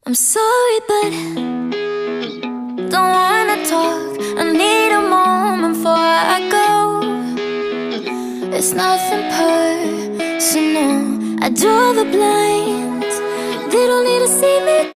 I'm sorry, but don't wanna talk. I need a moment before I go. It's nothing personal. I draw the blinds. They don't need to see me.